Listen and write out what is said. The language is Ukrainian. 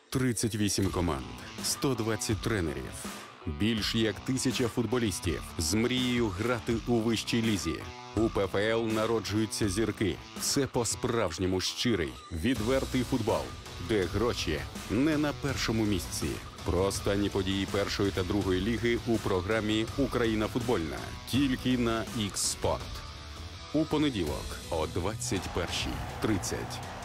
38 команд, 120 тренерів, більш як 1000 футболістів з мрією грати у вищій лізі. У ПФЛ народжуються зірки. Це по-справжньому щирий, відвертий футбол, де гроші не на першому місці. Про останні події першої та другої ліги у програмі «Україна футбольна» тільки на X-Sport. У понеділок о 21:30.